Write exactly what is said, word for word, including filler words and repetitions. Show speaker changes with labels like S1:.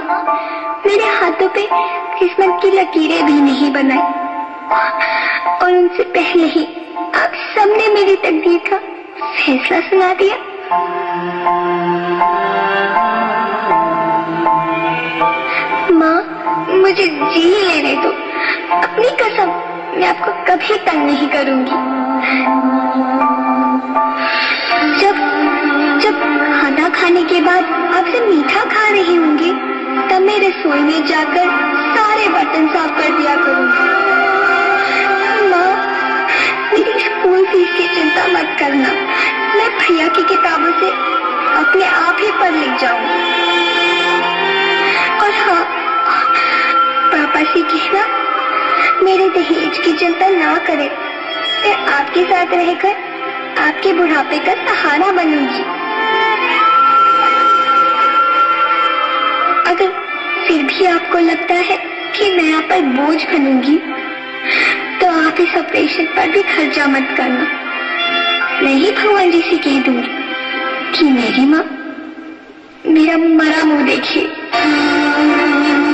S1: मेरे हाथों पे किस्मत की लकीरें भी नहीं बनाई, और उनसे पहले ही आप सबने मेरी तकदीर का फैसला सुना दिया। माँ, मुझे जी लेने दो। अपनी कसम, मैं आपको कभी तंग नहीं करूंगी। जब जब खाना खाने के बाद आपसे मीठा खा रही होंगी, तब मैं रसोई में जाकर सारे बर्तन साफ कर दिया करूंगी। माँ, मेरी स्कूल फीस की चिंता मत करना, मैं भैया की किताबों से अपने आप ही पढ़ लिख जाऊंगी। और हाँ, पापा से कहना मेरे दहेज की चिंता ना करें, मैं आपके साथ रहकर आपके बुढ़ापे का सहारा बनूंगी। अगर फिर भी आपको लगता है कि मैं आप पर बोझ बनूंगी, तो आप इस ऑपरेशन पर भी खर्चा मत करना। मैं ही भगवान जी से कह दूंगी कि मेरी माँ मेरा मरा मुंह देखिए।